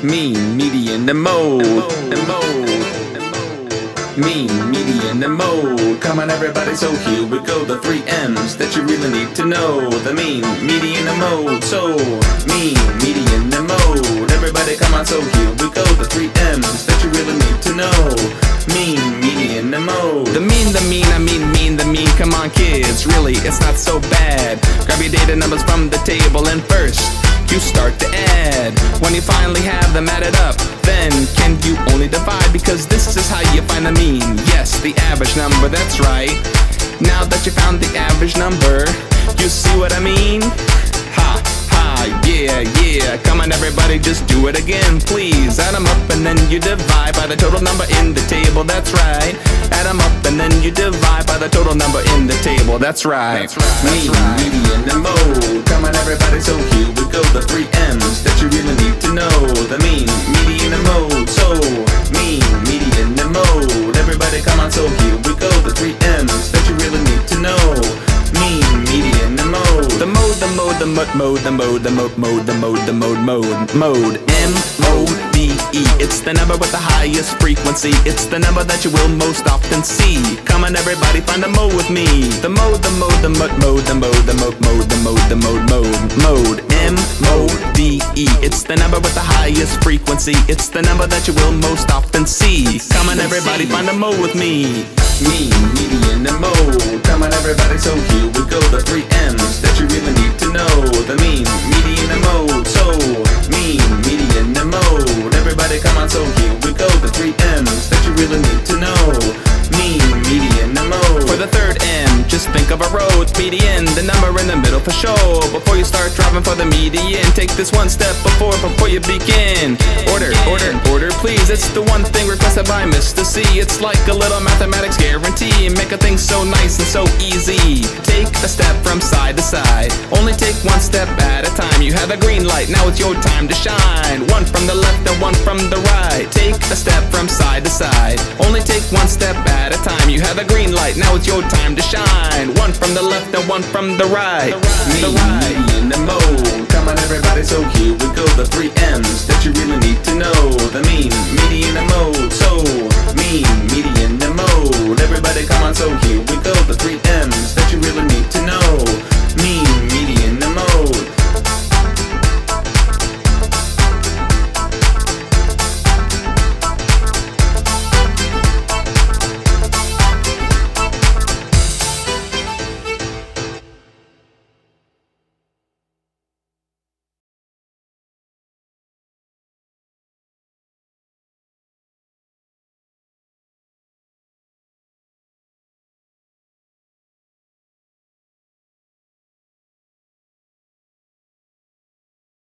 Mean, median, and mode. Mean, median, and mode. Come on everybody, so here we go. The 3M's that you really need to know. The mean, median, and mode. So, mean, median, and mode. Everybody come on, so here we go. The 3M's that you really need to know. Mean, median, and mode. The mean, the mean, come on kids. Really, it's not so bad. Grab your data numbers from the table and first you start to add. When you finally have them added up, then can you only divide? Because this is how you find the mean. Yes, the average number, that's right. Now that you found the average number, you see what I mean? Ha, ha, yeah, yeah. Come on everybody, just do it again, please. Add them up and then you divide by the total number in the table, that's right. Add them up and then you divide by the total number in the table, that's right. Mean, median, and mode. Come on everybody, so here we go. The 3M's that you really need to know. The mean, median, and mode. So, mean, median, and mode. Everybody come on, so here we go. The 3M's that you really need to know. Mean, median, and mode. The mode, the mode, the mode, the mode, the mode, mode, the mode, the mode, mode. M-O-D-E. It's the number with the highest frequency. It's the number that you will most often see. Come on everybody, find the mode with me. The mode, the mode, the mode, the mode, the mode, the mode, the mode. M-O-D-E. It's the number with the highest frequency. It's the number that you will most often see. Come on everybody, find the mode with me. Mean, median, and mode. Come on everybody, so here we go. The 3M's that you really need to know. The mean, median, and mode. So, mean, median, and mode. Everybody come on, so here we go. The 3M's that you really need to know. Mean, median, and mode. For the third M, just think of a road. Median, the number in the middle for sure. Before you start driving for the median, take this one step before you begin. Order, please. It's the one thing requested by Mr. C. It's like a little mathematics guarantee. Make a thing so nice and so easy. Take a step from side to side. Only take one step at a time. You have a green light, now it's your time to shine. One from the left and one from the right. Take a step from side to side. Only take one step at a time. You have a green light, now it's your time to shine. One from the left and one from the right. Median, and mode. Come on everybody, so here we go. The 3